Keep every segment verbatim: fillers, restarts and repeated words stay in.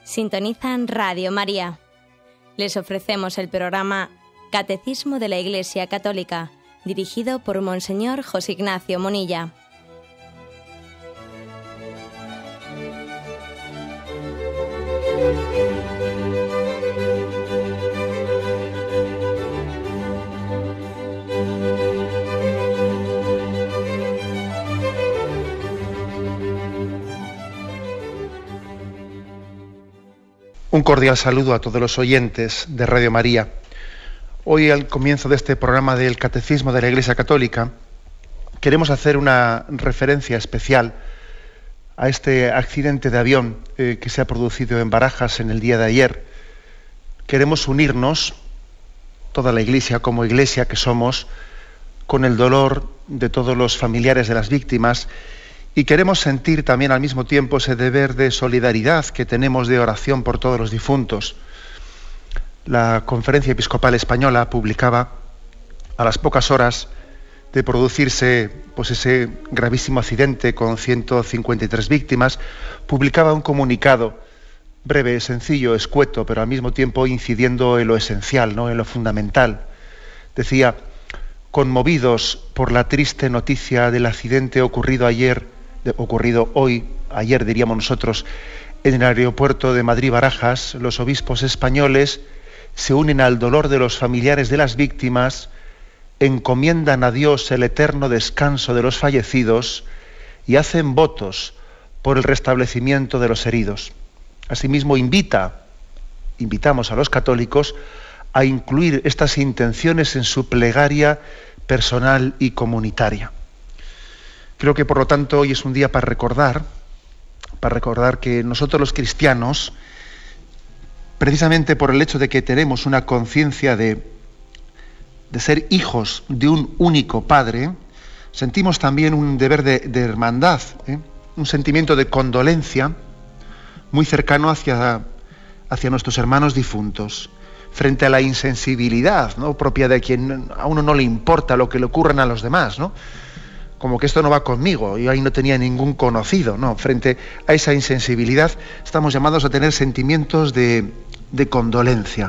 Sintonizan Radio María. Les ofrecemos el programa Catecismo de la Iglesia Católica, dirigido por Monseñor José Ignacio Munilla. Un cordial saludo a todos los oyentes de Radio María. Hoy, al comienzo de este programa del Catecismo de la Iglesia Católica, queremos hacer una referencia especial a este accidente de avión eh, que se ha producido en Barajas en el día de ayer. Queremos unirnos, toda la Iglesia como Iglesia que somos, con el dolor de todos los familiares de las víctimas, y queremos sentir también al mismo tiempo ese deber de solidaridad que tenemos de oración por todos los difuntos. La Conferencia Episcopal Española publicaba, a las pocas horas de producirse pues, ese gravísimo accidente con ciento cincuenta y tres víctimas, publicaba un comunicado breve, sencillo, escueto, pero al mismo tiempo incidiendo en lo esencial, ¿no? En lo fundamental. Decía: conmovidos por la triste noticia del accidente ocurrido ayer, ocurrido hoy, ayer diríamos nosotros, en el aeropuerto de Madrid-Barajas, los obispos españoles se unen al dolor de los familiares de las víctimas, encomiendan a Dios el eterno descanso de los fallecidos y hacen votos por el restablecimiento de los heridos. Asimismo, invita, invitamos a los católicos a incluir estas intenciones en su plegaria personal y comunitaria. Creo que, por lo tanto, hoy es un día para recordar, para recordar que nosotros los cristianos, precisamente por el hecho de que tenemos una conciencia de, de ser hijos de un único Padre, sentimos también un deber de, de hermandad, ¿eh? un sentimiento de condolencia muy cercano hacia, hacia nuestros hermanos difuntos, frente a la insensibilidad, ¿no? propia de quien a uno no le importa lo que le ocurran a los demás, ¿no? Como que esto no va conmigo, yo ahí no tenía ningún conocido, no, frente a esa insensibilidad estamos llamados a tener sentimientos de, de condolencia.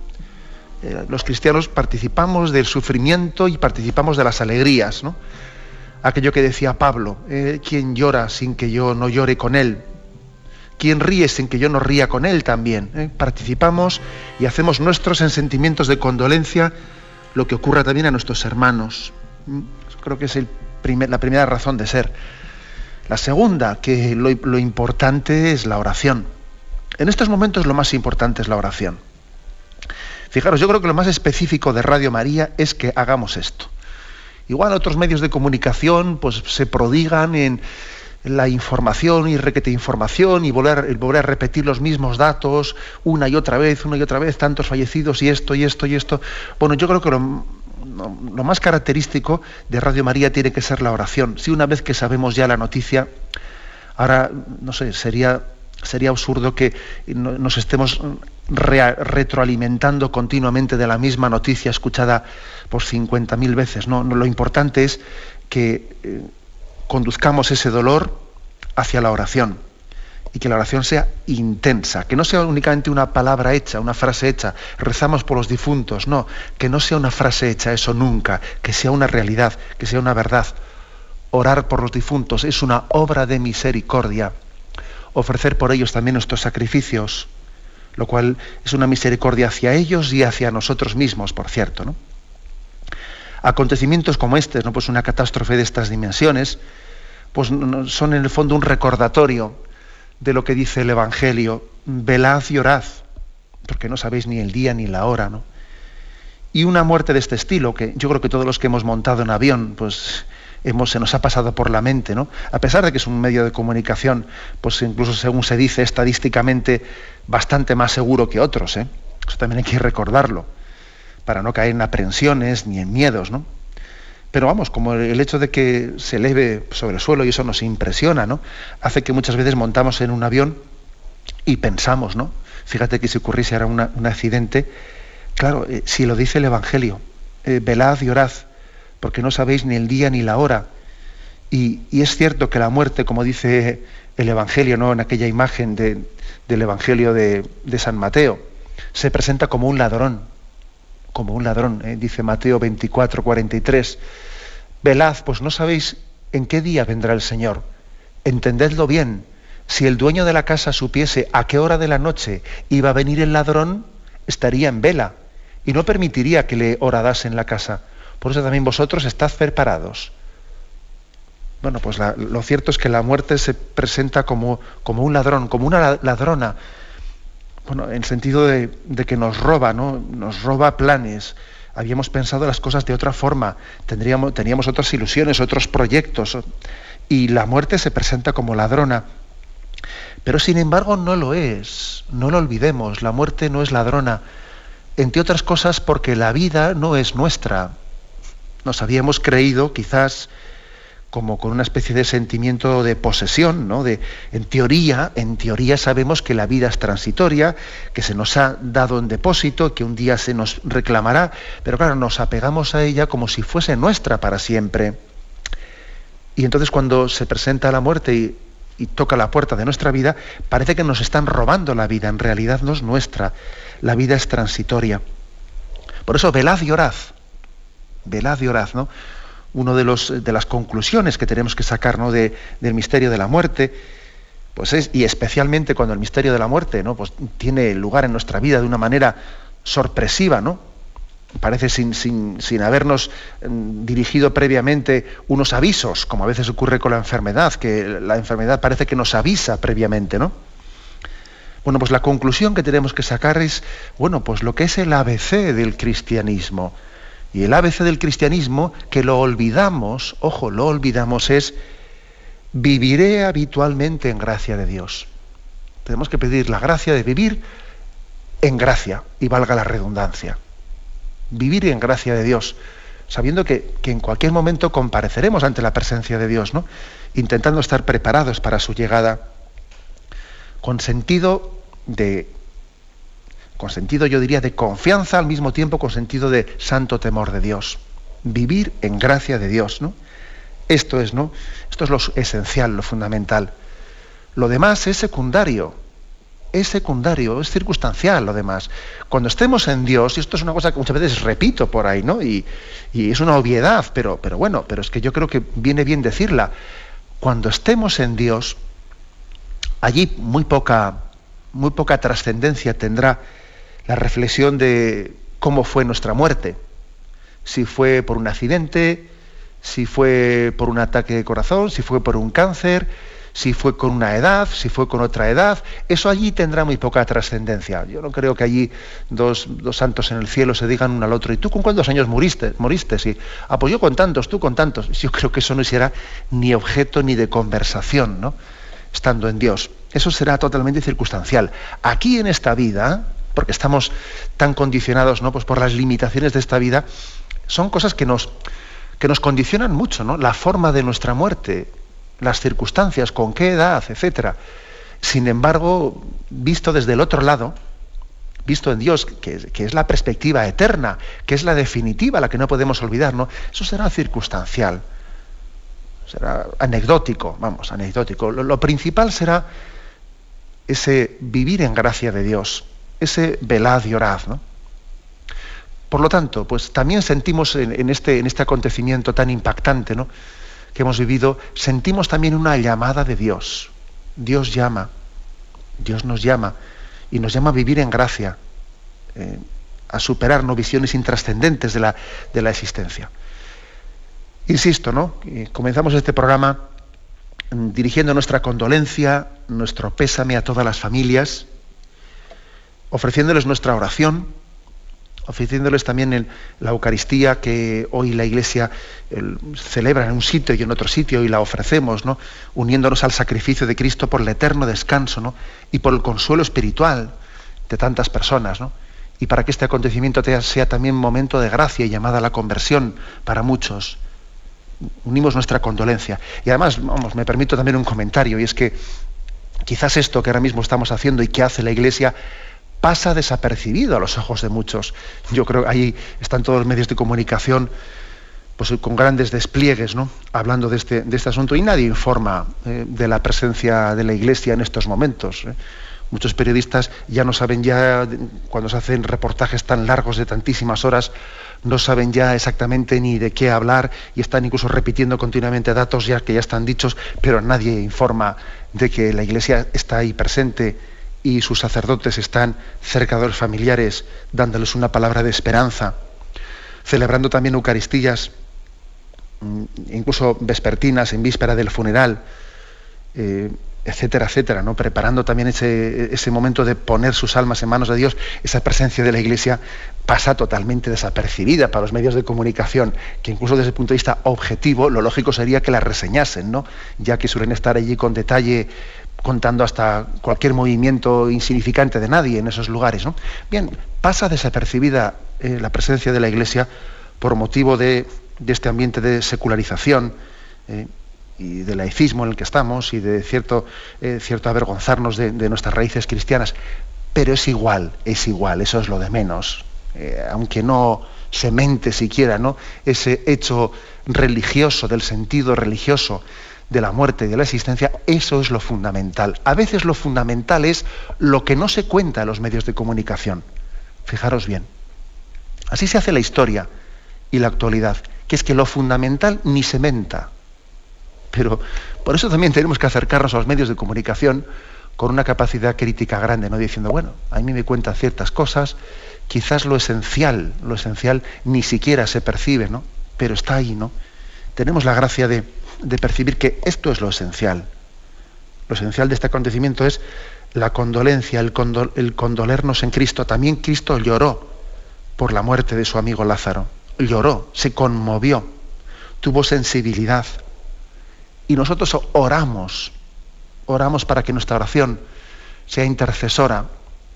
Eh, los cristianos participamos del sufrimiento y participamos de las alegrías, ¿no? Aquello que decía Pablo, eh, ¿quién llora sin que yo no llore con él? ¿Quién ríe sin que yo no ría con él también? ¿Eh? Participamos y hacemos nuestros en sentimientos de condolencia lo que ocurra también a nuestros hermanos. ¿Mm? Creo que es el primer, la primera razón de ser. La segunda, que lo, lo importante es la oración. En estos momentos lo más importante es la oración. Fijaros, yo creo que lo más específico de Radio María es que hagamos esto. Igual otros medios de comunicación pues, se prodigan en la información y requete información y volver, volver a repetir los mismos datos una y otra vez, una y otra vez, tantos fallecidos y esto y esto y esto. Bueno, yo creo que lo, lo más característico de Radio María tiene que ser la oración. Si una vez que sabemos ya la noticia, ahora, no sé, sería, sería absurdo que nos estemos re, retroalimentando continuamente de la misma noticia escuchada por cincuenta mil veces. No, no, lo importante es que eh, conduzcamos ese dolor hacia la oración y que la oración sea intensa, que no sea únicamente una palabra hecha, una frase hecha, rezamos por los difuntos, no, que no sea una frase hecha, eso nunca, que sea una realidad, que sea una verdad. Orar por los difuntos es una obra de misericordia, ofrecer por ellos también nuestros sacrificios, lo cual es una misericordia hacia ellos y hacia nosotros mismos, por cierto, ¿no? Acontecimientos como este, ¿no? Pues una catástrofe de estas dimensiones, pues son en el fondo un recordatorio de lo que dice el Evangelio: velad y orad, porque no sabéis ni el día ni la hora, ¿no? Y una muerte de este estilo, que yo creo que todos los que hemos montado en avión, pues hemos, se nos ha pasado por la mente, ¿no? A pesar de que es un medio de comunicación, pues incluso según se dice estadísticamente, bastante más seguro que otros, ¿eh? Eso también hay que recordarlo, para no caer en aprensiones ni en miedos, ¿no? Pero vamos, como el hecho de que se eleve sobre el suelo y eso nos impresiona, ¿no? Hace que muchas veces montamos en un avión y pensamos, ¿no? Fíjate que si ocurriese ahora una, un accidente, claro, eh, si lo dice el Evangelio, eh, velad y orad, porque no sabéis ni el día ni la hora. Y, y es cierto que la muerte, como dice el Evangelio, ¿no? En aquella imagen de, del Evangelio de, de San Mateo, se presenta como un ladrón, como un ladrón, ¿eh? Dice Mateo veinticuatro, cuarenta y tres, velad, pues no sabéis en qué día vendrá el Señor, entendedlo bien, si el dueño de la casa supiese a qué hora de la noche iba a venir el ladrón, estaría en vela y no permitiría que le horadasen la casa. Por eso también vosotros estad preparados. Bueno, pues la, lo cierto es que la muerte se presenta como, como un ladrón, como una ladrona, bueno, en el sentido de, de que nos roba, ¿no? Nos roba planes. Habíamos pensado las cosas de otra forma, tendríamos, teníamos otras ilusiones, otros proyectos, y la muerte se presenta como ladrona. Pero sin embargo no lo es, no lo olvidemos, la muerte no es ladrona, entre otras cosas porque la vida no es nuestra. Nos habíamos creído, quizás, como con una especie de sentimiento de posesión, ¿no? De, en teoría, en teoría sabemos que la vida es transitoria, que se nos ha dado en depósito, que un día se nos reclamará, pero claro, nos apegamos a ella como si fuese nuestra para siempre. Y entonces cuando se presenta la muerte y, y toca la puerta de nuestra vida, parece que nos están robando la vida, en realidad no es nuestra, la vida es transitoria. Por eso velad y orad, velad y orad, ¿no? Uno de los de las conclusiones que tenemos que sacar, ¿no? de, del misterio de la muerte, pues es, y especialmente cuando el misterio de la muerte, ¿no? Pues tiene lugar en nuestra vida de una manera sorpresiva, ¿no? Parece sin, sin, sin habernos eh, dirigido previamente unos avisos, como a veces ocurre con la enfermedad, que la enfermedad parece que nos avisa previamente, ¿no? Bueno, pues la conclusión que tenemos que sacar es, bueno, pues lo que es el A B C del cristianismo. Y el A B C del cristianismo, que lo olvidamos, ojo, lo olvidamos, es viviré habitualmente en gracia de Dios. Tenemos que pedir la gracia de vivir en gracia, y valga la redundancia. Vivir en gracia de Dios, sabiendo que, que en cualquier momento compareceremos ante la presencia de Dios, ¿no? Intentando estar preparados para su llegada, con sentido de... con sentido, yo diría, de confianza, al mismo tiempo con sentido de santo temor de Dios. Vivir en gracia de Dios, ¿no? Esto es, ¿no? Esto es lo esencial, lo fundamental. Lo demás es secundario. Es secundario, es circunstancial lo demás. Cuando estemos en Dios, y esto es una cosa que muchas veces repito por ahí, ¿no? Y, y es una obviedad, pero, pero bueno, pero es que yo creo que viene bien decirla. Cuando estemos en Dios, allí muy poca, muy poca trascendencia tendrá la reflexión de cómo fue nuestra muerte. Si fue por un accidente, si fue por un ataque de corazón, si fue por un cáncer, si fue con una edad, si fue con otra edad, eso allí tendrá muy poca trascendencia. Yo no creo que allí dos, dos santos en el cielo se digan uno al otro, ¿y tú con cuántos años moriste? moriste? Sí. Ah, pues yo con tantos, tú con tantos. Yo creo que eso no será ni objeto ni de conversación, ¿no? Estando en Dios. Eso será totalmente circunstancial. Aquí en esta vida, porque estamos tan condicionados, ¿no? Pues por las limitaciones de esta vida, son cosas que nos, que nos condicionan mucho, ¿no? La forma de nuestra muerte, las circunstancias, con qué edad, etcétera. Sin embargo, visto desde el otro lado, visto en Dios, que, que es la perspectiva eterna, que es la definitiva, la que no podemos olvidar, ¿no? Eso será circunstancial, será anecdótico, vamos, anecdótico. Lo, lo principal será ese vivir en gracia de Dios, ese velad y orad, ¿no? Por lo tanto, pues también sentimos en, en, este, en este acontecimiento tan impactante, ¿no? que hemos vivido, sentimos también una llamada de Dios. Dios llama, Dios nos llama, y nos llama a vivir en gracia, eh, a superar, ¿no? visiones intrascendentes de la, de la existencia. Insisto, ¿no? Y comenzamos este programa dirigiendo nuestra condolencia, nuestro pésame a todas las familias, ofreciéndoles nuestra oración, ofreciéndoles también el, la Eucaristía que hoy la Iglesia el, celebra en un sitio y en otro sitio y la ofrecemos, ¿no? uniéndonos al sacrificio de Cristo por el eterno descanso, ¿no? y por el consuelo espiritual de tantas personas, ¿no? y para que este acontecimiento sea también momento de gracia y llamada a la conversión para muchos. Unimos nuestra condolencia. Y además, vamos, me permito también un comentario, y es que quizás esto que ahora mismo estamos haciendo y que hace la Iglesia pasa desapercibido a los ojos de muchos. Yo creo que ahí están todos los medios de comunicación pues con grandes despliegues, ¿no?, hablando de este, de este asunto, y nadie informa eh, de la presencia de la Iglesia en estos momentos. ¿eh? Muchos periodistas ya no saben, ya cuando se hacen reportajes tan largos de tantísimas horas, no saben ya exactamente ni de qué hablar y están incluso repitiendo continuamente datos ya que ya están dichos, pero nadie informa de que la Iglesia está ahí presente y sus sacerdotes están cerca de los familiares, dándoles una palabra de esperanza, celebrando también Eucaristías, incluso vespertinas en víspera del funeral, eh, etcétera, etcétera, ¿no? Preparando también ese, ese momento de poner sus almas en manos de Dios. Esa presencia de la Iglesia pasa totalmente desapercibida para los medios de comunicación, que incluso desde el punto de vista objetivo, lo lógico sería que la reseñasen, ¿no?, ya que suelen estar allí con detalle, contando hasta cualquier movimiento insignificante de nadie en esos lugares, ¿no? Bien, pasa desapercibida eh, la presencia de la Iglesia por motivo de, de este ambiente de secularización, eh, y de laicismo en el que estamos y de cierto, eh, cierto avergonzarnos de, de nuestras raíces cristianas, pero es igual, es igual, eso es lo de menos, eh, aunque no se mente siquiera, ¿no?, ese hecho religioso, del sentido religioso de la muerte y de la existencia, eso es lo fundamental. A veces lo fundamental es lo que no se cuenta en los medios de comunicación. Fijaros bien, así se hace la historia y la actualidad, que es que lo fundamental ni se menta. Pero por eso también tenemos que acercarnos a los medios de comunicación con una capacidad crítica grande, no diciendo, bueno, a mí me cuentan ciertas cosas, quizás lo esencial, lo esencial ni siquiera se percibe, ¿no?, pero está ahí, ¿no? Tenemos la gracia de, de percibir que esto es lo esencial. Lo esencial de este acontecimiento es la condolencia, el, condol, el condolernos en Cristo. También Cristo lloró por la muerte de su amigo Lázaro. Lloró, se conmovió, tuvo sensibilidad. Y nosotros oramos, oramos para que nuestra oración sea intercesora,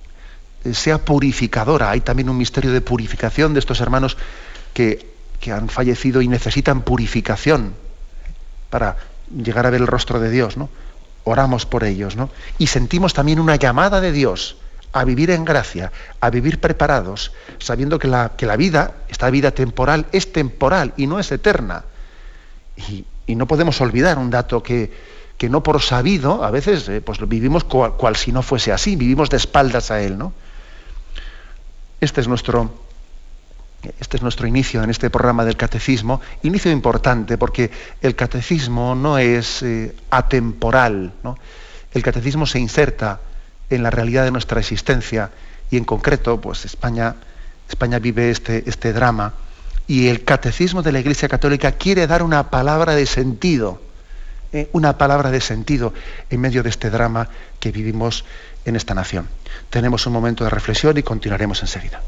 sea purificadora. Hay también un misterio de purificación de estos hermanos que, que han fallecido y necesitan purificación para llegar a ver el rostro de Dios, ¿no? Oramos por ellos, ¿no? Y sentimos también una llamada de Dios a vivir en gracia, a vivir preparados, sabiendo que la, que la vida, esta vida temporal, es temporal y no es eterna. Y, y no podemos olvidar un dato que, que no por sabido, a veces eh, pues vivimos cual, cual si no fuese así, vivimos de espaldas a Él, ¿no? Este es nuestro, este es nuestro inicio en este programa del Catecismo, inicio importante porque el Catecismo no es eh, atemporal, ¿no? El Catecismo se inserta en la realidad de nuestra existencia y en concreto, pues España, España vive este, este drama. Y el Catecismo de la Iglesia Católica quiere dar una palabra de sentido, eh, una palabra de sentido en medio de este drama que vivimos en esta nación. Tenemos un momento de reflexión y continuaremos enseguida.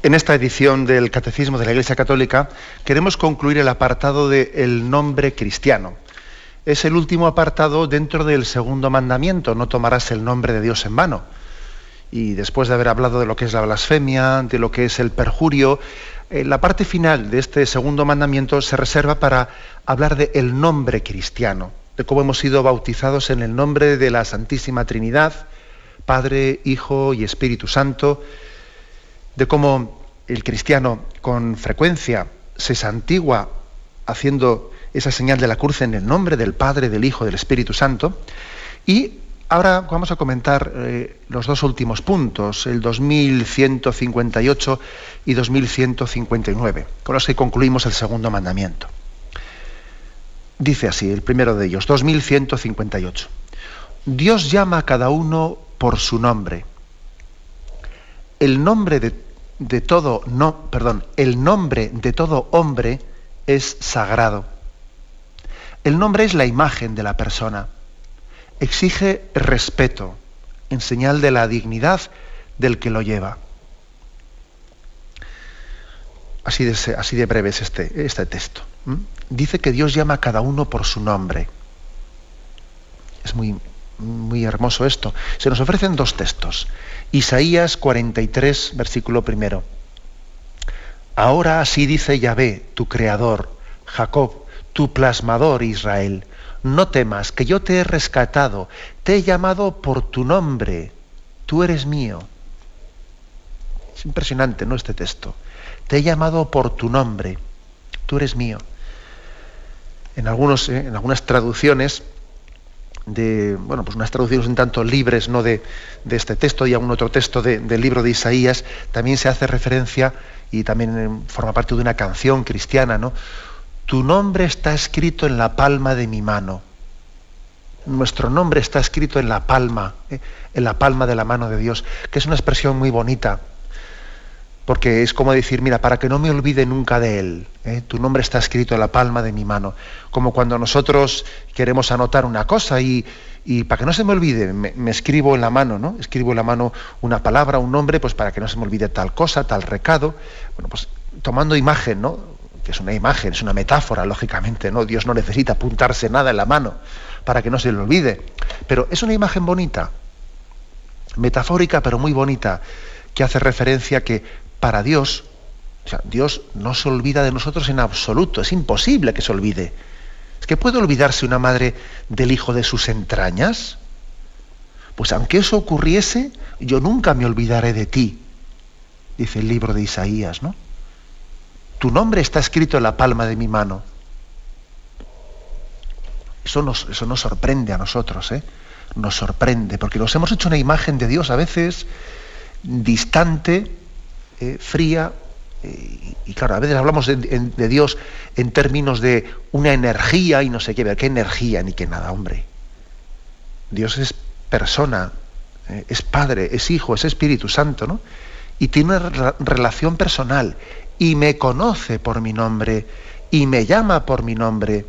En esta edición del Catecismo de la Iglesia Católica queremos concluir el apartado de el nombre cristiano. Es el último apartado dentro del segundo mandamiento: no tomarás el nombre de Dios en vano. Y después de haber hablado de lo que es la blasfemia, de lo que es el perjurio, eh, la parte final de este segundo mandamiento se reserva para hablar de el nombre cristiano, de cómo hemos sido bautizados en el nombre de la Santísima Trinidad, Padre, Hijo y Espíritu Santo, de cómo el cristiano con frecuencia se santigua haciendo esa señal de la cruz en el nombre del Padre, del Hijo, del Espíritu Santo. Y ahora vamos a comentar eh, los dos últimos puntos, el dos mil ciento cincuenta y ocho y dos mil ciento cincuenta y nueve, con los que concluimos el segundo mandamiento. Dice así, el primero de ellos, dos mil ciento cincuenta y ocho. Dios llama a cada uno por su nombre. El nombre de, de todo, no, perdón, el nombre de todo hombre es sagrado. El nombre es la imagen de la persona. Exige respeto, en señal de la dignidad del que lo lleva. Así de, así de breve es este, este texto. ¿Mm? Dice que Dios llama a cada uno por su nombre. Es muy, muy hermoso esto. Se nos ofrecen dos textos. Isaías cuarenta y tres, versículo primero. Ahora así dice Yahvé, tu creador, Jacob, tu plasmador, Israel. No temas, que yo te he rescatado, te he llamado por tu nombre, tú eres mío. Es impresionante, ¿no?, este texto. Te he llamado por tu nombre, tú eres mío. En, algunos, eh, en algunas traducciones, de, bueno, pues unas traducciones un tanto libres, ¿no?, de, de este texto, y algún otro texto de, del libro de Isaías, también se hace referencia, y también eh, forma parte de una canción cristiana, ¿no? Tu nombre está escrito en la palma de mi mano. Nuestro nombre está escrito en la palma, ¿eh? en la palma de la mano de Dios, que es una expresión muy bonita, porque es como decir, mira, para que no me olvide nunca de Él, ¿eh? tu nombre está escrito en la palma de mi mano. Como cuando nosotros queremos anotar una cosa y, y para que no se me olvide, me, me escribo en la mano, ¿no? Escribo en la mano una palabra, un nombre, pues para que no se me olvide tal cosa, tal recado. Bueno, pues tomando imagen, ¿no?, que es una imagen, es una metáfora, lógicamente, ¿no? Dios no necesita apuntarse nada en la mano para que no se le olvide. Pero es una imagen bonita, metafórica, pero muy bonita, que hace referencia que para Dios, o sea, Dios no se olvida de nosotros en absoluto, es imposible que se olvide. ¿Es que puede olvidarse una madre del hijo de sus entrañas? Pues aunque eso ocurriese, yo nunca me olvidaré de ti, dice el libro de Isaías, ¿no? Tu nombre está escrito en la palma de mi mano. Eso nos, eso nos sorprende a nosotros, ¿eh? Nos sorprende, porque nos hemos hecho una imagen de Dios a veces distante, eh, fría, eh, y claro, a veces hablamos de, de Dios en términos de una energía y no sé qué, qué energía ni qué nada, hombre. Dios es persona, eh, es Padre, es Hijo, es Espíritu Santo, ¿no? Y tiene una re- relación personal. Y me conoce por mi nombre, y me llama por mi nombre.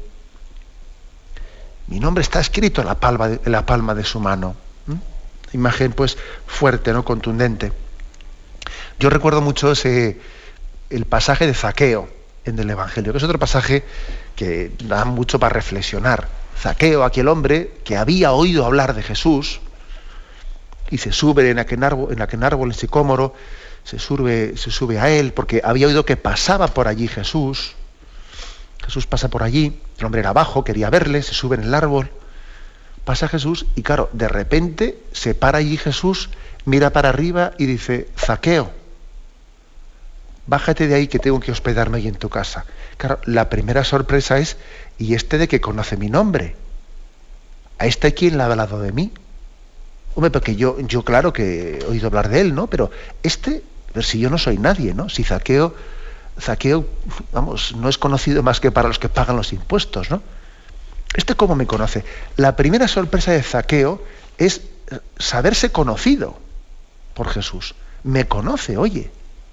Mi nombre está escrito en la palma de, en la palma de su mano. ¿Mm? Imagen, pues, fuerte, ¿no?, contundente. Yo recuerdo mucho ese, el pasaje de Zaqueo en el Evangelio, que es otro pasaje que da mucho para reflexionar. Zaqueo, aquel hombre que había oído hablar de Jesús, y se sube en aquel árbol, en aquel árbol, en sicómoro, Se sube, se sube a él, porque había oído que pasaba por allí Jesús. Jesús pasa por allí, el hombre era bajo, quería verle, se sube en el árbol, pasa Jesús, y claro, de repente se para allí Jesús, mira para arriba y dice, Zaqueo, bájate de ahí que tengo que hospedarme ahí en tu casa. Claro, la primera sorpresa es, ¿y este de que conoce mi nombre? ¿A este quién le ha hablado de mí? Hombre, porque yo, yo claro que he oído hablar de él, ¿no? Pero este... Pero si yo no soy nadie, ¿no? Si Zaqueo, Zaqueo, vamos, no es conocido más que para los que pagan los impuestos, ¿no? ¿Este cómo me conoce? La primera sorpresa de Zaqueo es saberse conocido por Jesús. Me conoce, oye.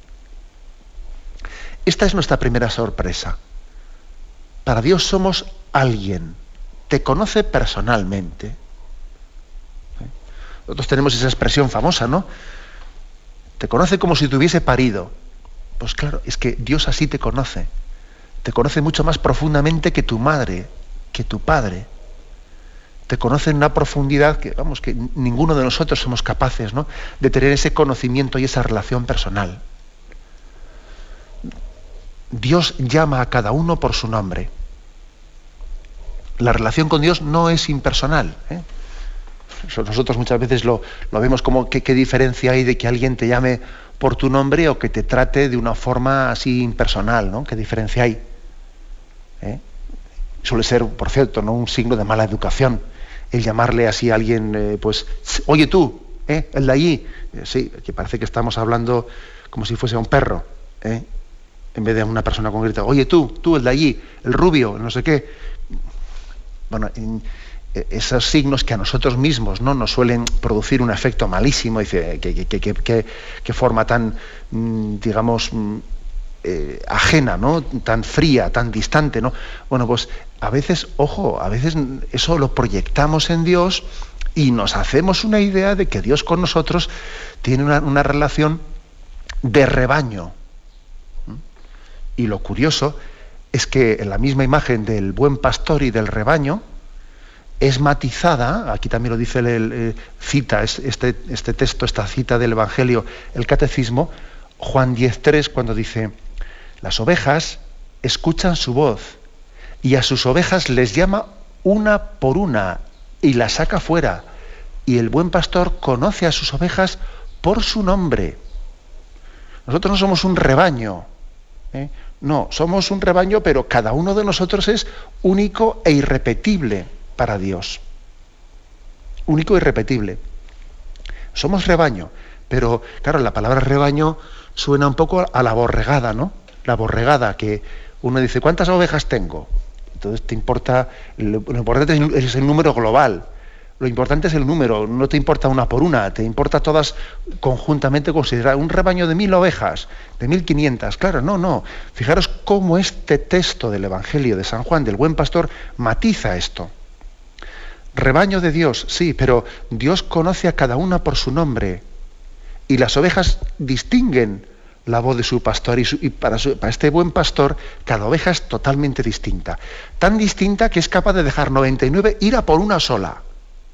Esta es nuestra primera sorpresa. Para Dios somos alguien. Te conoce personalmente. Nosotros tenemos esa expresión famosa, ¿no? Te conoce como si te hubiese parido. Pues claro, es que Dios así te conoce. Te conoce mucho más profundamente que tu madre, que tu padre. Te conoce en una profundidad que, vamos, que ninguno de nosotros somos capaces, ¿no?, de tener ese conocimiento y esa relación personal. Dios llama a cada uno por su nombre. La relación con Dios no es impersonal, ¿eh? Nosotros muchas veces lo, lo vemos como que, qué diferencia hay de que alguien te llame por tu nombre o que te trate de una forma así impersonal, ¿no? ¿Qué diferencia hay? ¿Eh? Suele ser, por cierto, ¿no?, un signo de mala educación el llamarle así a alguien, eh, pues, oye tú, ¿eh?, el de allí. Eh, sí, que parece que estamos hablando como si fuese un perro, ¿eh?, en vez de una persona concreta. Oye tú, tú, el de allí, el rubio, no sé qué. Bueno, en, eh, esos signos que a nosotros mismos, ¿no?, nos suelen producir un efecto malísimo. Dice, ¿qué, qué, qué, qué, qué forma tan, mm, digamos, mm, eh, ajena, ¿no?, tan fría, tan distante, ¿no? Bueno, pues a veces, ojo, a veces eso lo proyectamos en Dios y nos hacemos una idea de que Dios con nosotros tiene una, una relación de rebaño. Y lo curioso es que en la misma imagen del buen pastor y del rebaño es matizada, aquí también lo dice, el, el, el cita este, este texto, esta cita del Evangelio, el Catecismo, Juan diez tres, cuando dice: las ovejas escuchan su voz y a sus ovejas les llama una por una y las saca fuera, y el buen pastor conoce a sus ovejas por su nombre. Nosotros no somos un rebaño, ¿eh? No, somos un rebaño, pero cada uno de nosotros es único e irrepetible para Dios. Único e irrepetible. Somos rebaño, pero claro, la palabra rebaño suena un poco a la borregada, ¿no? La borregada, que uno dice, ¿cuántas ovejas tengo? Entonces te importa, lo importante es el número global. Lo importante es el número, no te importa una por una, te importa todas conjuntamente considerar. Un rebaño de mil ovejas, de mil quinientas, claro, no, no. Fijaros cómo este texto del Evangelio de San Juan, del buen pastor, matiza esto. Rebaño de Dios, sí, pero Dios conoce a cada una por su nombre. Y las ovejas distinguen la voz de su pastor, y, su, y para, su, para este buen pastor cada oveja es totalmente distinta. Tan distinta que es capaz de dejar noventa y nueve, ir a por una sola.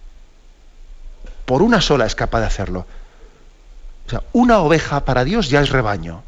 Por una sola es capaz de hacerlo. O sea, una oveja para Dios ya es rebaño.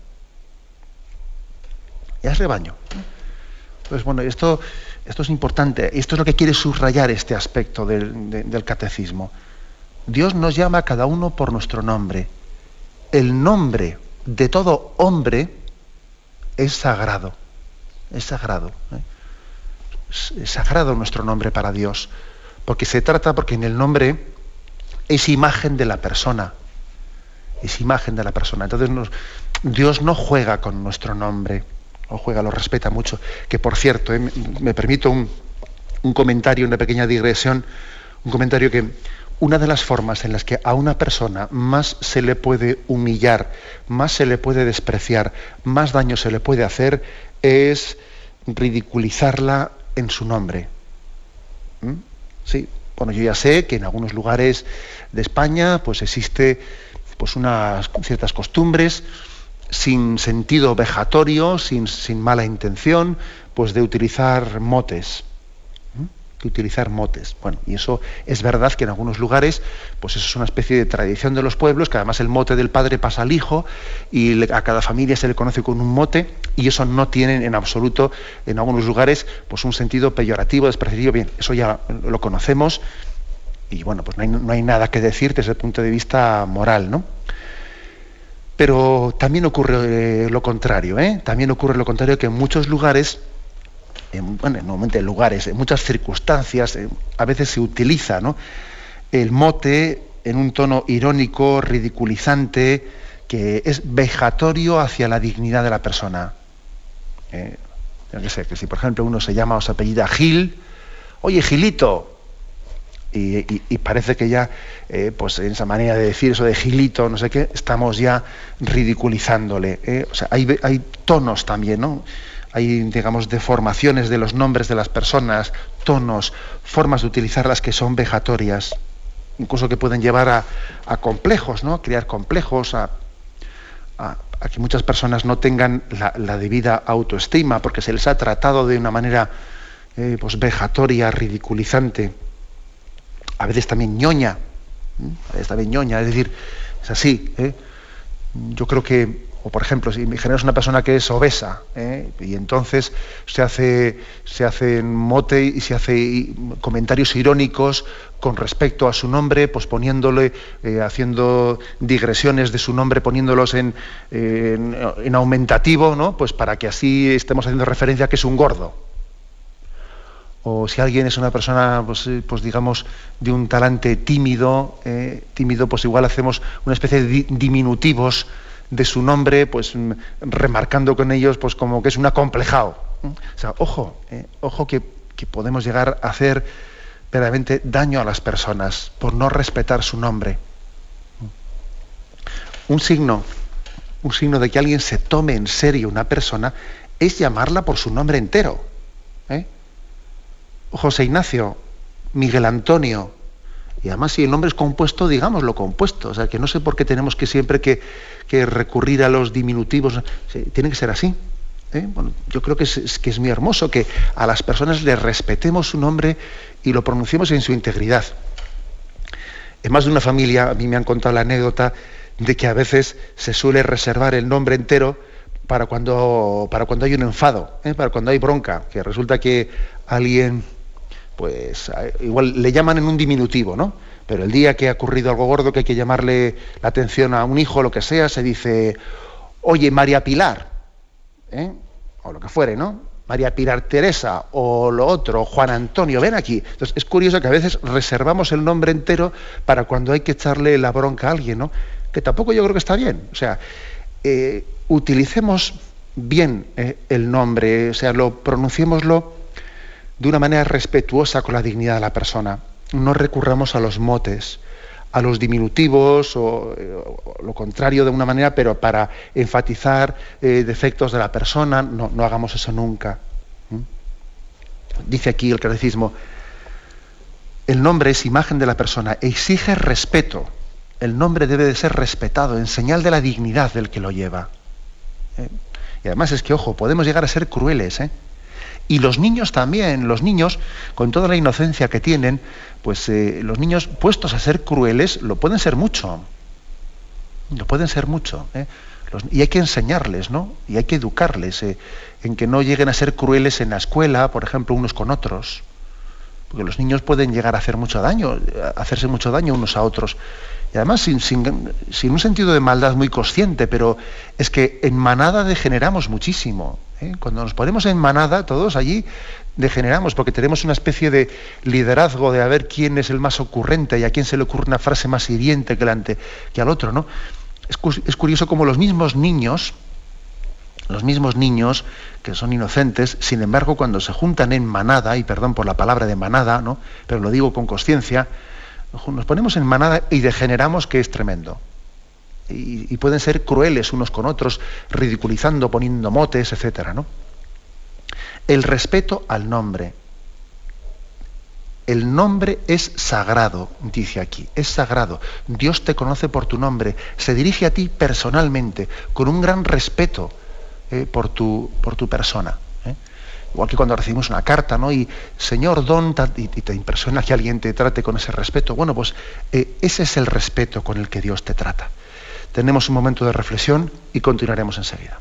Ya es rebaño. Pues bueno, esto, esto es importante. Esto es lo que quiere subrayar este aspecto del, de, del catecismo. Dios nos llama a cada uno por nuestro nombre. El nombre de todo hombre es sagrado. Es sagrado. ¿eh? Es, es sagrado nuestro nombre para Dios. Porque se trata, porque en el nombre es imagen de la persona. Es imagen de la persona. Entonces nos, Dios no juega con nuestro nombre. No juega, lo respeta mucho. Que por cierto, eh, me, me permito un, un comentario, una pequeña digresión. Un comentario que una de las formas en las que a una persona más se le puede humillar, más se le puede despreciar, más daño se le puede hacer, es ridiculizarla en su nombre. ¿Mm? Sí. Bueno, yo ya sé que en algunos lugares de España pues existe pues unas ciertas costumbres sin sentido vejatorio, sin, sin mala intención, pues de utilizar motes. ¿Mm? De utilizar motes. Bueno, y eso es verdad que en algunos lugares pues eso es una especie de tradición de los pueblos, que además el mote del padre pasa al hijo y le, a cada familia se le conoce con un mote, y eso no tiene en absoluto en algunos lugares pues un sentido peyorativo, despreciativo. Bien, eso ya lo conocemos y bueno, pues no hay, no hay nada que decir desde el punto de vista moral, ¿no? Pero también ocurre eh, lo contrario, ¿eh? También ocurre lo contrario, que en muchos lugares, en, bueno, normalmente en lugares, en muchas circunstancias, eh, a veces se utiliza, ¿no?, el mote en un tono irónico, ridiculizante, que es vejatorio hacia la dignidad de la persona. Eh, yo qué sé, que si por ejemplo uno se llama o se apellida Gil, oye Gilito, y, y, y parece que ya, eh, pues en esa manera de decir eso de Gilito, no sé qué, estamos ya ridiculizándole. Eh. O sea, hay, hay tonos también, ¿no? Hay, digamos, deformaciones de los nombres de las personas, tonos, formas de utilizarlas que son vejatorias, incluso que pueden llevar a, a complejos, ¿no? A crear complejos, a, a, a que muchas personas no tengan la, la debida autoestima, porque se les ha tratado de una manera eh, pues vejatoria, ridiculizante, a veces también ñoña, ¿eh? a veces también ñoña, es decir, es así. ¿eh? Yo creo que, o por ejemplo, si me generas una persona que es obesa, ¿eh? y entonces se hace, se hace mote y se hace comentarios irónicos con respecto a su nombre, pues poniéndole, eh, haciendo digresiones de su nombre, poniéndolos en, eh, en, en aumentativo, ¿no? Pues para que así estemos haciendo referencia a que es un gordo. O si alguien es una persona, pues, pues digamos, de un talante tímido, eh, tímido, pues igual hacemos una especie de di- diminutivos de su nombre, pues remarcando con ellos, pues como que es un acomplejado. O sea, ojo, eh, ojo que, que podemos llegar a hacer verdaderamente daño a las personas por no respetar su nombre. Un signo, un signo de que alguien se tome en serio una persona es llamarla por su nombre entero. ¿eh? José Ignacio, Miguel Antonio, y además si el nombre es compuesto, digamos lo compuesto, o sea que no sé por qué tenemos que siempre que, que recurrir a los diminutivos, tiene que ser así. ¿eh? Bueno, yo creo que es, que es muy hermoso que a las personas les respetemos su nombre y lo pronunciemos en su integridad. En más de una familia, a mí me han contado la anécdota de que a veces se suele reservar el nombre entero para cuando, para cuando hay un enfado, ¿eh? para cuando hay bronca, que resulta que alguien, pues igual le llaman en un diminutivo, ¿no? Pero el día que ha ocurrido algo gordo, que hay que llamarle la atención a un hijo o lo que sea, se dice, oye, María Pilar, ¿eh? o lo que fuere, ¿no? María Pilar Teresa, o lo otro, Juan Antonio, ven aquí. Entonces es curioso que a veces reservamos el nombre entero para cuando hay que echarle la bronca a alguien, ¿no? Que tampoco yo creo que está bien. O sea, eh, utilicemos bien eh, el nombre, o sea, lo pronunciémoslo de una manera respetuosa con la dignidad de la persona. No recurramos a los motes, a los diminutivos o, o lo contrario de una manera, pero para enfatizar eh, defectos de la persona, no, no hagamos eso nunca. ¿Mm? Dice aquí el catecismo, el nombre es imagen de la persona, exige respeto. El nombre debe de ser respetado en señal de la dignidad del que lo lleva. ¿Eh? Y además es que, ojo, podemos llegar a ser crueles, ¿eh? Y los niños también, los niños, con toda la inocencia que tienen, pues eh, los niños puestos a ser crueles lo pueden ser mucho. Lo pueden ser mucho. ¿eh? Los, y hay que enseñarles, ¿no? Y hay que educarles eh, en que no lleguen a ser crueles en la escuela, por ejemplo, unos con otros. Porque los niños pueden llegar a hacer mucho daño, a hacerse mucho daño unos a otros. Y además sin, sin, sin un sentido de maldad muy consciente, pero es que en manada degeneramos muchísimo. ¿eh? Cuando nos ponemos en manada, todos allí degeneramos, porque tenemos una especie de liderazgo de a ver quién es el más ocurrente y a quién se le ocurre una frase más hiriente que, ante, que al otro, ¿no? Es, es curioso cómo los mismos niños, los mismos niños que son inocentes, sin embargo, cuando se juntan en manada, y perdón por la palabra de manada, ¿no? Pero lo digo con conciencia, nos ponemos en manada y degeneramos, que es tremendo. Y, y pueden ser crueles unos con otros, ridiculizando, poniendo motes, etcétera, ¿no? El respeto al nombre. El nombre es sagrado, dice aquí, es sagrado. Dios te conoce por tu nombre, se dirige a ti personalmente, con un gran respeto eh, por, tu, por tu persona. ¿eh? Igual que cuando recibimos una carta, ¿no? Y Señor, don, y te impresiona que alguien te trate con ese respeto. Bueno, pues eh, ese es el respeto con el que Dios te trata. Tenemos un momento de reflexión y continuaremos enseguida.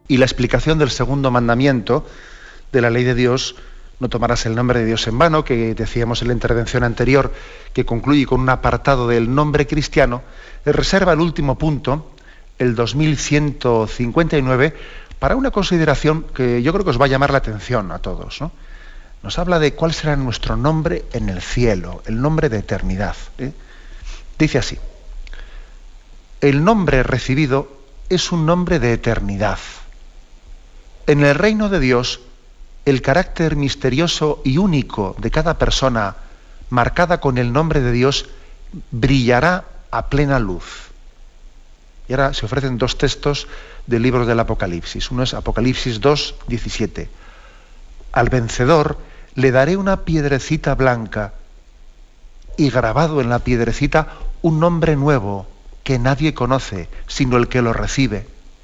Y la explicación del segundo mandamiento de la ley de Dios, no tomarás el nombre de Dios en vano, que decíamos en la intervención anterior, que concluye con un apartado del nombre cristiano, reserva el último punto, el dos mil ciento cincuenta y nueve, para una consideración que yo creo que os va a llamar la atención a todos, ¿no? Nos habla de cuál será nuestro nombre en el cielo, el nombre de eternidad, ¿eh? Dice así: el nombre recibido es un nombre de eternidad. En el reino de Dios, el carácter misterioso y único de cada persona, marcada con el nombre de Dios, brillará a plena luz. Y ahora se ofrecen dos textos del libro del Apocalipsis. Uno es Apocalipsis dos, diecisiete. Al vencedor le daré una piedrecita blanca y grabado en la piedrecita un nombre nuevo que nadie conoce, sino el que lo recibe.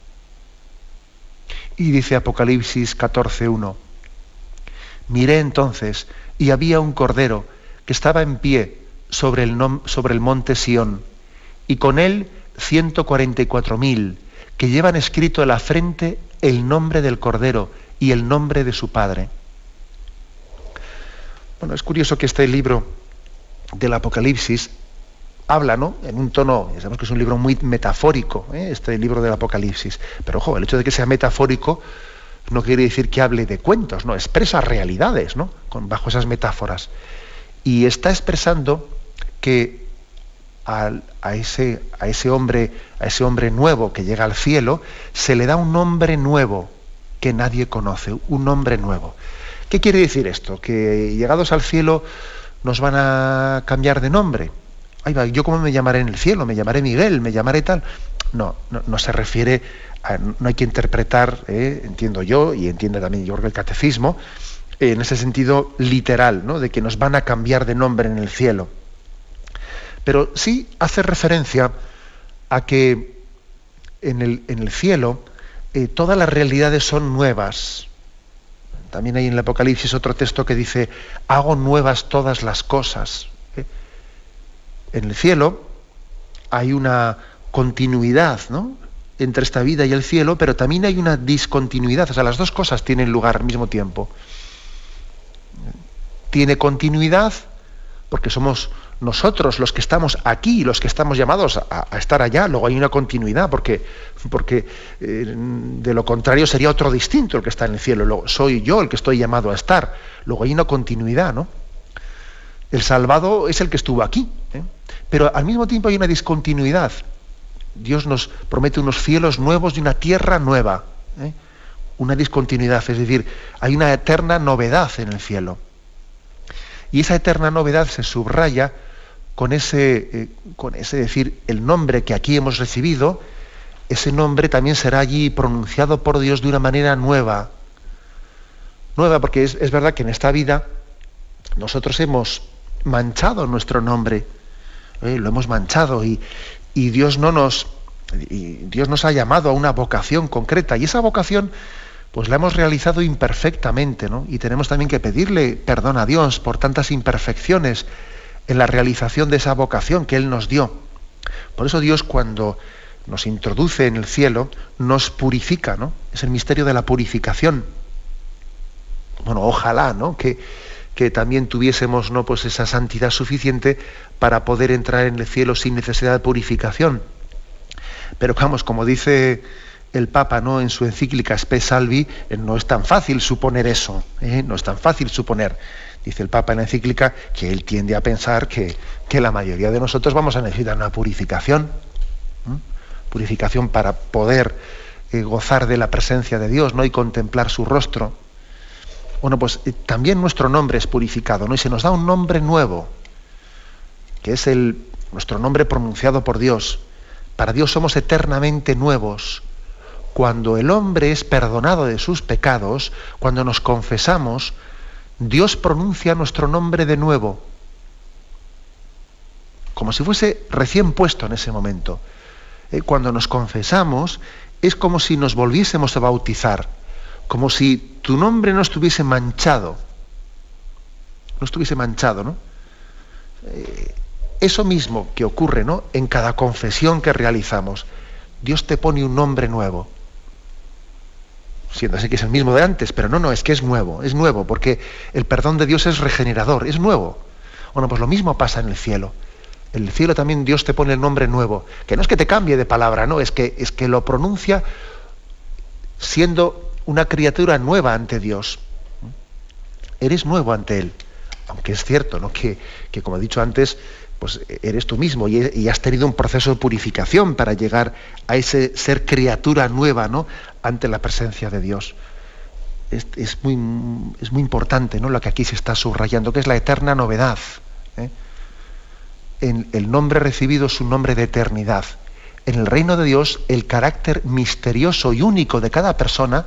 Y dice Apocalipsis catorce, uno. Miré entonces y había un cordero que estaba en pie sobre el, nom- sobre el monte Sión, y con él ciento cuarenta y cuatro mil que llevan escrito en la frente el nombre del cordero y el nombre de su padre. Bueno, es curioso que este libro del Apocalipsis habla, ¿no?, en un tono, ya sabemos que es un libro muy metafórico, ¿eh? este libro del Apocalipsis, pero ojo, el hecho de que sea metafórico no quiere decir que hable de cuentos, no, expresa realidades, ¿no?, Con, bajo esas metáforas. Y está expresando que a, a, ese, a, ese hombre, a ese hombre nuevo que llega al cielo se le da un nombre nuevo que nadie conoce, un nombre nuevo. ¿Qué quiere decir esto? ¿Que llegados al cielo nos van a cambiar de nombre? Ay, va, ¿yo cómo me llamaré en el cielo? ¿Me llamaré Miguel? ¿Me llamaré tal? No, no, no se refiere a, no hay que interpretar, eh, entiendo yo, y entiende también yo creo que el catecismo, eh, en ese sentido literal, ¿no?, de que nos van a cambiar de nombre en el cielo. Pero sí hace referencia a que en el, en el cielo eh, todas las realidades son nuevas. También hay en el Apocalipsis otro texto que dice: hago nuevas todas las cosas. ¿eh? En el cielo hay una continuidad, ¿no?, entre esta vida y el cielo, pero también hay una discontinuidad. O sea, las dos cosas tienen lugar al mismo tiempo. Tiene continuidad porque somos nosotros los que estamos aquí, los que estamos llamados a, a estar allá. Luego hay una continuidad, porque, porque eh, de lo contrario sería otro distinto el que está en el cielo. Luego, soy yo el que estoy llamado a estar. Luego hay una continuidad, ¿no? El salvado es el que estuvo aquí, ¿eh? Pero al mismo tiempo hay una discontinuidad. Dios nos promete unos cielos nuevos y una tierra nueva, ¿eh? Una discontinuidad, es decir, hay una eterna novedad en el cielo. Y esa eterna novedad se subraya con ese, eh, con ese decir, el nombre que aquí hemos recibido, ese nombre también será allí pronunciado por Dios de una manera nueva. Nueva porque es, es verdad que en esta vida nosotros hemos manchado nuestro nombre, ¿eh? Lo hemos manchado y, y Dios no nos, y Dios nos ha llamado a una vocación concreta, y esa vocación pues la hemos realizado imperfectamente, ¿no? Y tenemos también que pedirle perdón a Dios por tantas imperfecciones en la realización de esa vocación que Él nos dio. Por eso Dios, cuando nos introduce en el cielo, nos purifica, ¿no? Es el misterio de la purificación. Bueno, ojalá, ¿no?, que, que también tuviésemos, ¿no?, pues esa santidad suficiente para poder entrar en el cielo sin necesidad de purificación. Pero vamos, como dice el Papa, ¿no?, en su encíclica Spe Salvi, no es tan fácil suponer eso, ¿eh? No es tan fácil suponer. Dice el Papa en la encíclica que él tiende a pensar que, que la mayoría de nosotros vamos a necesitar una purificación, ¿eh? Purificación para poder eh, gozar de la presencia de Dios, ¿no?, y contemplar su rostro. Bueno, pues eh, también nuestro nombre es purificado, ¿no?, y se nos da un nombre nuevo, que es el, nuestro nombre pronunciado por Dios. Para Dios somos eternamente nuevos. Cuando el hombre es perdonado de sus pecados, cuando nos confesamos, Dios pronuncia nuestro nombre de nuevo, como si fuese recién puesto en ese momento. Eh, cuando nos confesamos, es como si nos volviésemos a bautizar, como si tu nombre no estuviese manchado, no estuviese manchado, ¿no? Eh, eso mismo que ocurre, ¿no?, en cada confesión que realizamos. Dios te pone un nombre nuevo. siendo así que es el mismo de antes, pero no, no, es que es nuevo, es nuevo, porque el perdón de Dios es regenerador, es nuevo. Bueno, pues lo mismo pasa en el cielo. En el cielo también Dios te pone el nombre nuevo, que no es que te cambie de palabra, no, es que, es que lo pronuncia siendo una criatura nueva ante Dios. Eres nuevo ante Él, aunque es cierto, ¿no?, que, que como he dicho antes, pues eres tú mismo y, y has tenido un proceso de purificación para llegar a ese ser criatura nueva, ¿no?, ante la presencia de Dios. Es, es, muy, es muy importante, ¿no?, lo que aquí se está subrayando, que es la eterna novedad. ¿eh? En el nombre recibido es un nombre de eternidad. En el reino de Dios, el carácter misterioso y único de cada persona,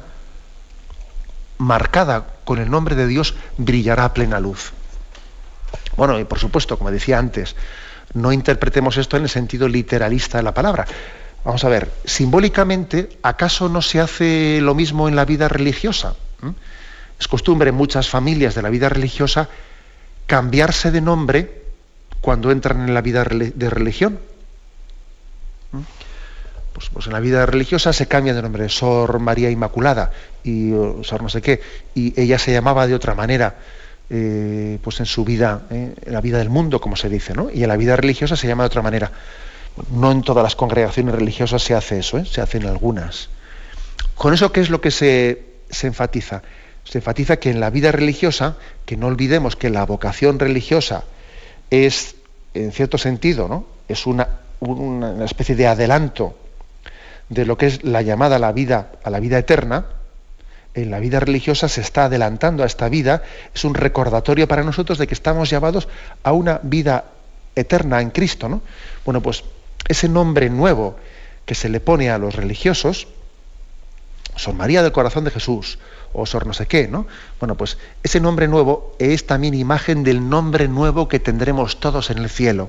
marcada con el nombre de Dios, brillará a plena luz. Bueno, y por supuesto, como decía antes, no interpretemos esto en el sentido literalista de la palabra. Vamos a ver, simbólicamente, ¿acaso no se hace lo mismo en la vida religiosa? ¿Mm? Es costumbre en muchas familias de la vida religiosa cambiarse de nombre cuando entran en la vida de religión. ¿Mm? Pues, pues en la vida religiosa se cambia de nombre, Sor María Inmaculada, y Sor no sé qué, y ella se llamaba de otra manera, eh, pues en su vida, eh, en la vida del mundo, como se dice, ¿no? Y en la vida religiosa se llama de otra manera. No en todas las congregaciones religiosas se hace eso, ¿eh? Se hace en algunas. Con eso, ¿qué es lo que se, se enfatiza? Se enfatiza que en la vida religiosa, que no olvidemos que la vocación religiosa es, en cierto sentido, ¿no?, es una, una especie de adelanto de lo que es la llamada a la vida, a la vida eterna. En la vida religiosa se está adelantando a esta vida, es un recordatorio para nosotros de que estamos llamados a una vida eterna en Cristo, ¿no? Bueno, pues ese nombre nuevo que se le pone a los religiosos, Sor María del Corazón de Jesús, o Sor no sé qué, ¿no? Bueno, pues ese nombre nuevo es también imagen del nombre nuevo que tendremos todos en el cielo.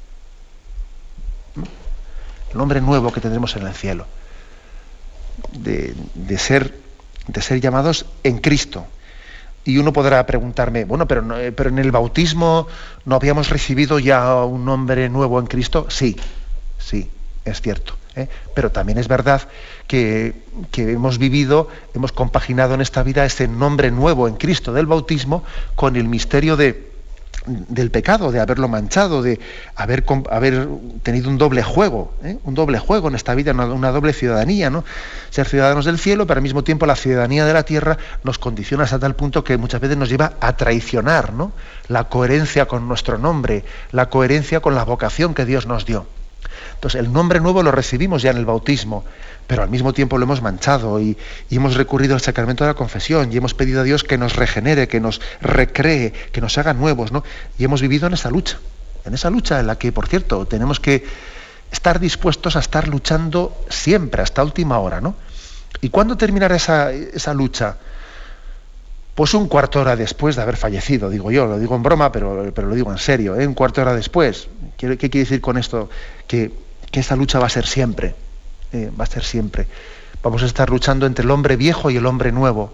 El nombre nuevo que tendremos en el cielo. De, de ser de ser llamados en Cristo. Y uno podrá preguntarme, bueno, pero, no, pero en el bautismo ¿no habíamos recibido ya un nombre nuevo en Cristo? Sí, sí, es cierto. ¿eh? Pero también es verdad que, que hemos vivido, hemos compaginado en esta vida ese nombre nuevo en Cristo del bautismo con el misterio de, del pecado, de haberlo manchado, de haber, haber tenido un doble juego, ¿eh? un doble juego en esta vida, una, una doble ciudadanía, ¿no? Ser ciudadanos del cielo, pero al mismo tiempo la ciudadanía de la tierra nos condiciona hasta tal punto que muchas veces nos lleva a traicionar, ¿no?, la coherencia con nuestro nombre, la coherencia con la vocación que Dios nos dio. Entonces, el nombre nuevo lo recibimos ya en el bautismo, pero al mismo tiempo lo hemos manchado y, y hemos recurrido al sacramento de la confesión y hemos pedido a Dios que nos regenere, que nos recree, que nos haga nuevos, ¿no? Y hemos vivido en esa lucha, en esa lucha en la que, por cierto, tenemos que estar dispuestos a estar luchando siempre, hasta última hora, ¿no? ¿Y cuándo terminará esa, esa lucha? Pues un cuarto de hora después de haber fallecido, digo yo, lo digo en broma, pero, pero lo digo en serio, ¿eh? Un cuarto de hora después. ¿Qué, qué quiere decir con esto? Que, que esa lucha va a ser siempre, eh, va a ser siempre. Vamos a estar luchando entre el hombre viejo y el hombre nuevo.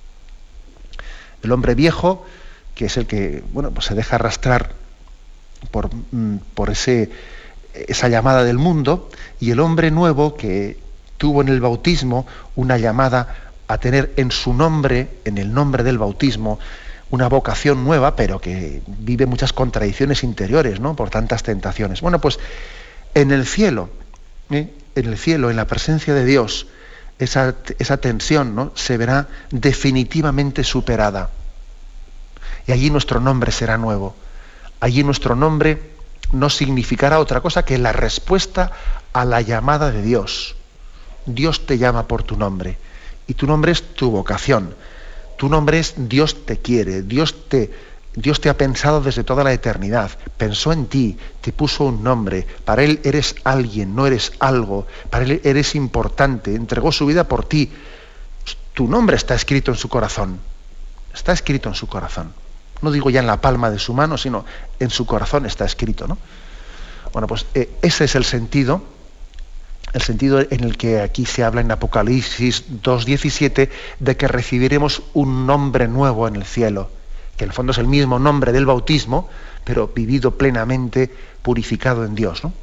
El hombre viejo, que es el que, bueno, pues se deja arrastrar por, por ese, esa llamada del mundo, y el hombre nuevo, que tuvo en el bautismo una llamada a tener en su nombre, en el nombre del bautismo, una vocación nueva, pero que vive muchas contradicciones interiores, ¿no?, por tantas tentaciones. Bueno, pues en el cielo, ¿eh? en el cielo, en la presencia de Dios, esa, esa tensión, ¿no?, se verá definitivamente superada. Y allí nuestro nombre será nuevo. Allí nuestro nombre no significará otra cosa que la respuesta a la llamada de Dios. Dios te llama por tu nombre. Y tu nombre es tu vocación. Tu nombre es Dios te quiere. Dios te, Dios te ha pensado desde toda la eternidad. Pensó en ti, te puso un nombre. Para Él eres alguien, no eres algo. Para Él eres importante. Entregó su vida por ti. Tu nombre está escrito en su corazón. Está escrito en su corazón. No digo ya en la palma de su mano, sino en su corazón está escrito, ¿no? Bueno, pues eh, ese es el sentido, el sentido en el que aquí se habla en Apocalipsis dos diecisiete de que recibiremos un nombre nuevo en el cielo, que en el fondo es el mismo nombre del bautismo, pero vivido plenamente, purificado en Dios, ¿no?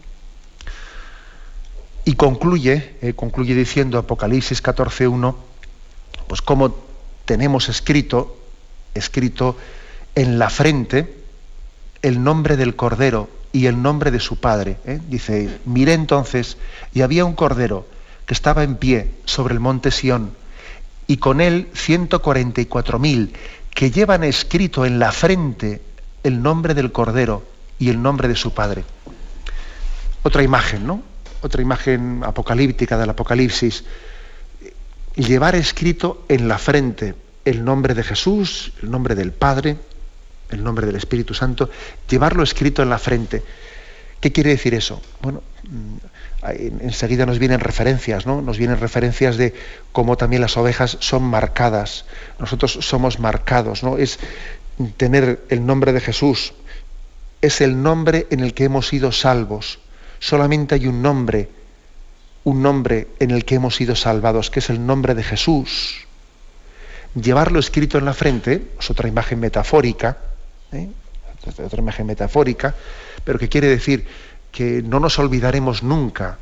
Y concluye, eh, concluye diciendo Apocalipsis catorce uno, pues cómo tenemos escrito, escrito en la frente el nombre del Cordero y el nombre de su Padre. ¿eh? Dice, miré entonces y había un Cordero que estaba en pie sobre el monte Sión y con él ciento cuarenta y cuatro mil que llevan escrito en la frente el nombre del Cordero y el nombre de su Padre. Otra imagen, ¿no? Otra imagen apocalíptica del Apocalipsis. Llevar escrito en la frente el nombre de Jesús, el nombre del Padre, el nombre del Espíritu Santo, llevarlo escrito en la frente. ¿Qué quiere decir eso? Bueno, enseguida nos vienen referencias, ¿no? Nos vienen referencias de cómo también las ovejas son marcadas. Nosotros somos marcados, ¿no? Es tener el nombre de Jesús, es el nombre en el que hemos sido salvos. Solamente hay un nombre, un nombre en el que hemos sido salvados, que es el nombre de Jesús. Llevarlo escrito en la frente es otra imagen metafórica, ¿eh? otra imagen metafórica, pero que quiere decir que no nos olvidaremos nunca,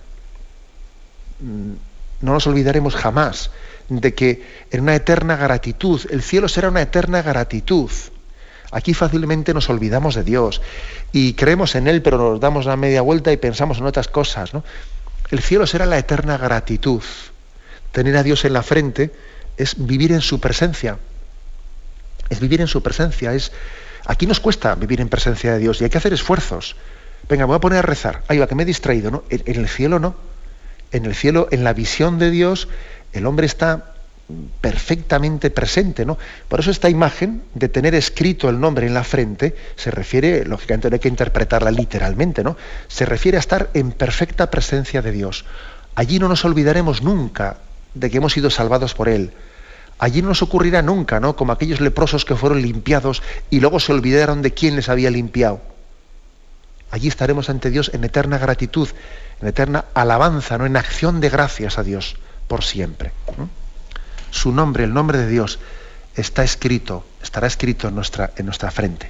no nos olvidaremos jamás de que en una eterna gratitud, el cielo será una eterna gratitud. Aquí fácilmente nos olvidamos de Dios y creemos en Él, pero nos damos la media vuelta y pensamos en otras cosas, ¿no? El cielo será la eterna gratitud. Tener a Dios en la frente es vivir en su presencia. Es vivir en su presencia. Es... Aquí nos cuesta vivir en presencia de Dios y hay que hacer esfuerzos. Venga, me voy a poner a rezar. Ay, va, que me he distraído, ¿no? En, en el cielo no. En el cielo, en la visión de Dios, el hombre está perfectamente presente, ¿no? Por eso esta imagen de tener escrito el nombre en la frente se refiere, lógicamente no hay que interpretarla literalmente, ¿no? Se refiere a estar en perfecta presencia de Dios. Allí no nos olvidaremos nunca de que hemos sido salvados por Él. Allí no nos ocurrirá nunca, ¿no? Como aquellos leprosos que fueron limpiados y luego se olvidaron de quién les había limpiado. Allí estaremos ante Dios en eterna gratitud, en eterna alabanza, ¿no? En acción de gracias a Dios por siempre, ¿no? Su nombre, el nombre de Dios, está escrito, estará escrito en nuestra, en nuestra frente.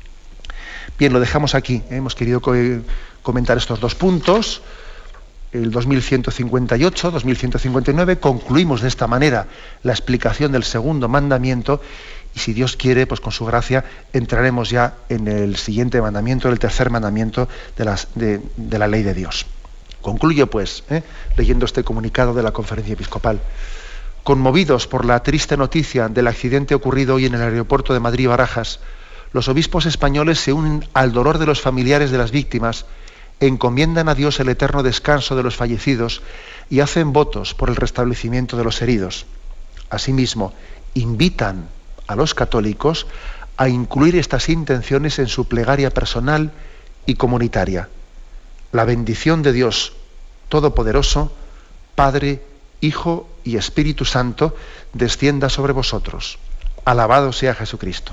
Bien, lo dejamos aquí. Hemos querido co- comentar estos dos puntos. El dos mil ciento cincuenta y ocho, dos mil ciento cincuenta y nueve, concluimos de esta manera la explicación del segundo mandamiento y si Dios quiere, pues con su gracia, entraremos ya en el siguiente mandamiento, el tercer mandamiento de, las, de, de la ley de Dios. Concluyo pues, ¿eh? leyendo este comunicado de la Conferencia Episcopal. Conmovidos por la triste noticia del accidente ocurrido hoy en el aeropuerto de Madrid-Barajas, los obispos españoles se unen al dolor de los familiares de las víctimas, encomiendan a Dios el eterno descanso de los fallecidos y hacen votos por el restablecimiento de los heridos. Asimismo, invitan a los católicos a incluir estas intenciones en su plegaria personal y comunitaria. La bendición de Dios Todopoderoso, Padre, Hijo y Espíritu Santo, descienda sobre vosotros. Alabado sea Jesucristo.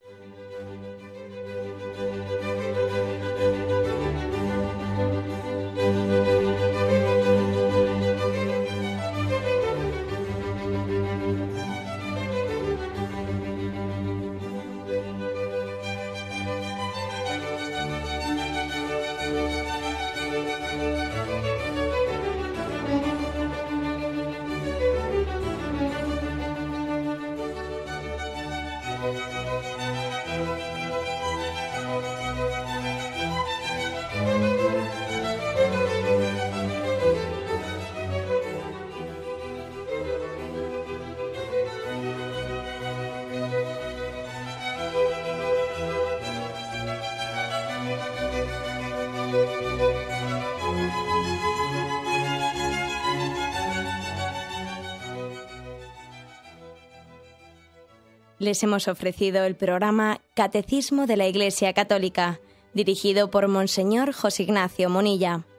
Les hemos ofrecido el programa Catecismo de la Iglesia Católica, dirigido por Monseñor José Ignacio Munilla.